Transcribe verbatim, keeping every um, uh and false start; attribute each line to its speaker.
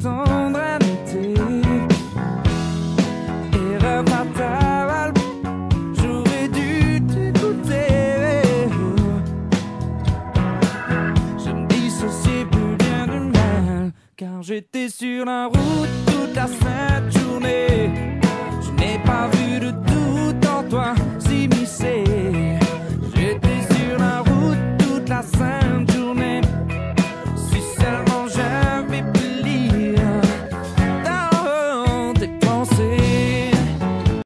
Speaker 1: attendre un été. Erreur fatale, j'aurais dû t'écouter. Je me dissociais plus bien du mal, car j'étais sur la route toute la sainte journée. Je n'ai pas vu de doute en toi s'immiscer.